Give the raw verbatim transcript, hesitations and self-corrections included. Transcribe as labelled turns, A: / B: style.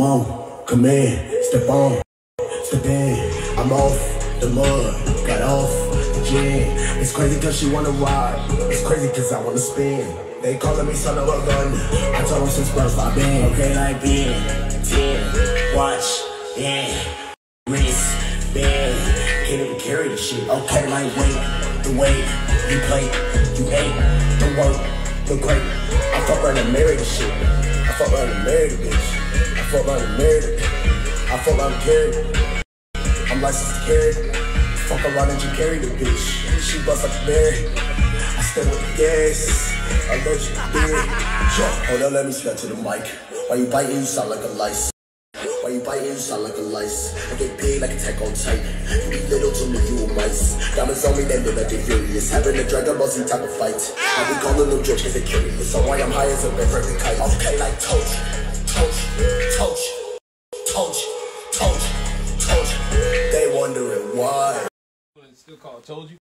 A: on, come in, step on, step in. I'm off the mud, got off the gym. It's crazy cause she wanna ride, it's crazy cause I wanna spin. They calling me son of a gun, I told them since birth I've been. Okay, like being ten, watch, yeah, wrist, band. Can't even carry the shit. Okay, like wait, the weight, you play, you ate, the work, the great. I fuck around and marry the shit. I fuck around and marry the bitch. I fuck around and marry the I fuck around and carry. I'm licensed to carry. Fuck around and you carry the bitch. She bust like a berry. I stay with the gas. I let you be. Hold on, let me step to the mic. Why you biting, you sound like a lice. Why you biting, you sound like a lice. I get big like a tech on tight. You be little to me, you a mice. Diamonds on me, then look like they furious. Having a Dragon Ball Z type of fight. I be calling them jokes cause they curious. So why I'm high as a perfect kite. Okay, like touch, touch, touch, touch, touch, touch. They wondering why.
B: It's still called Told You.